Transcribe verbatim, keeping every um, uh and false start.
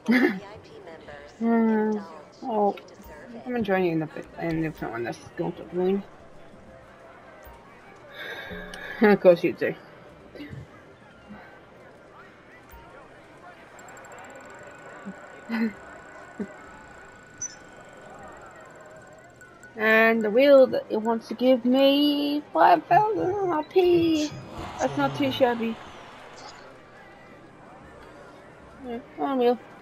Hmm. Oh, I'm enjoying the in the different one that's going to win. And of course you do. And the wheel that it wants to give me five thousand R P. That's not too shabby. Yeah, on wheel.